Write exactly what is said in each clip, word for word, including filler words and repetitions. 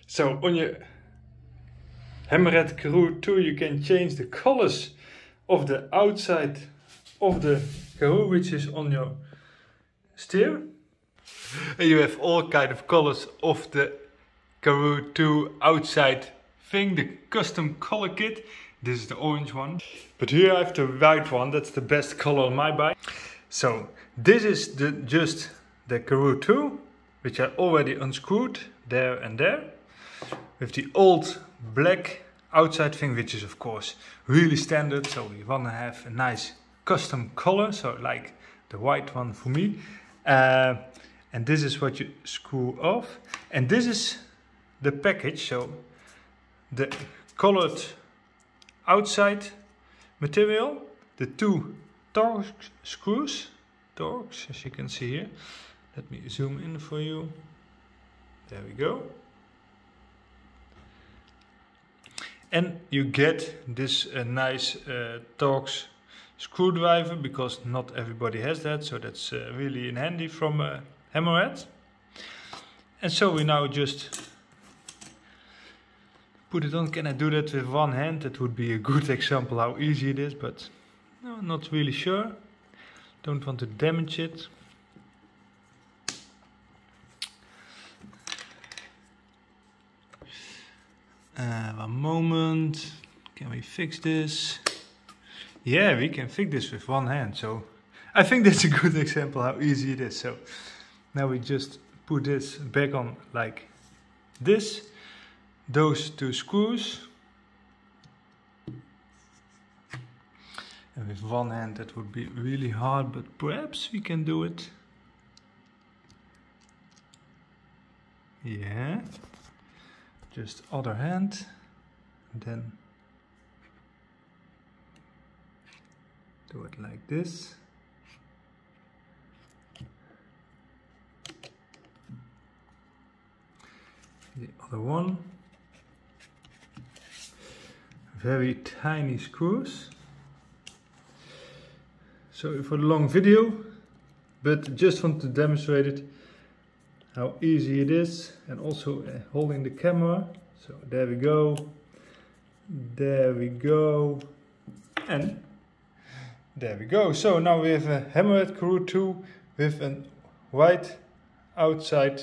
So on your Hammerhead Karoo two you can change the colors of the outside of the Karoo, which is on your steer. And you have all kind of colors of the Karoo two outside thing, the custom color kit. This is the orange one. But here I have the white one, that's the best color on my bike. So this is the just the Karoo two, which I already unscrewed there and there. With the old black outside thing, which is of course really standard. So we want to have a nice custom color, so like the white one for me. Uh, and this is what you screw off. And this is the package, so the colored outside material, the two Torx screws, Torx, as you can see here. Let me zoom in for you. There we go. And you get this uh, nice uh, Torx screwdriver, because not everybody has that, so that's uh, really in handy from uh, Hammerhead. And so we now just put it on. Can I do that with one hand? That would be a good example how easy it is, but no, not really sure. Don't want to damage it. Uh, one moment. Can we fix this? Yeah, we can fix this with one hand. So I think that's a good example how easy it is. So now we just put this back on like this. Those two screws. And with one hand that would be really hard, but perhaps we can do it. Yeah. Just other hand. And then do it like this. The other one. Very tiny screws. Sorry for the long video, but just want to demonstrate it, how easy it is, and also uh, holding the camera. So there we go, there we go, and there we go. So now we have a Hammerhead Karoo two with a white outside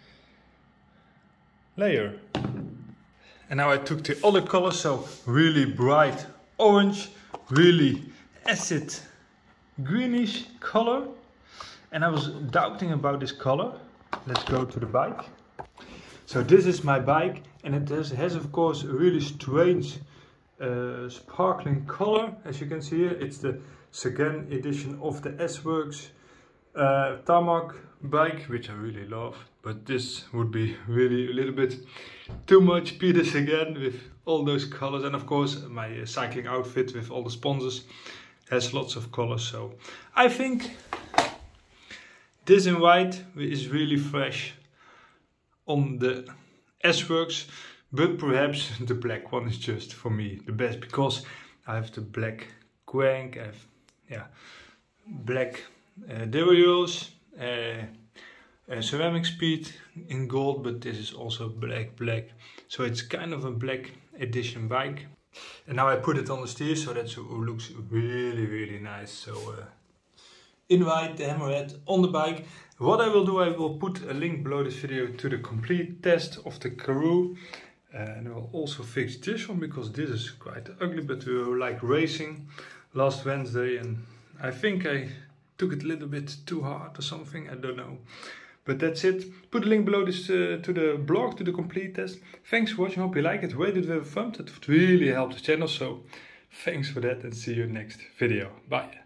layer. And now I took the other color, so really bright orange, really acid greenish color. And I was doubting about this color. Let's go to the bike. So this is my bike, and it has, has of course a really strange uh, sparkling color. As you can see here, it's the second edition of the S-Works uh, Tarmac bike, which I really love. But this would be really a little bit too much Peter Sagan with all those colors. And of course my uh, cycling outfit with all the sponsors has lots of colors. So I think this in white is really fresh on the S-Works. But perhaps the black one is just for me the best, because I have the black crank, I have yeah, black uh, derailleurs, uh, uh, ceramic speed in gold, but this is also black black, so it's kind of a black edition bike. And now I put it on the steer, so that looks really really nice. So uh, in white, the Hammerhead on the bike. What I will do, I will put a link below this video to the complete test of the Karoo. Uh, and I will also fix this one, because this is quite ugly, but we were like racing last Wednesday and I think I took it a little bit too hard or something, I don't know. But that's it. Put a link below this uh, to the blog, to the complete test. Thanks for watching, hope you like it. Rate it with a thumb, that would really help the channel. So thanks for that, and see you next video. Bye.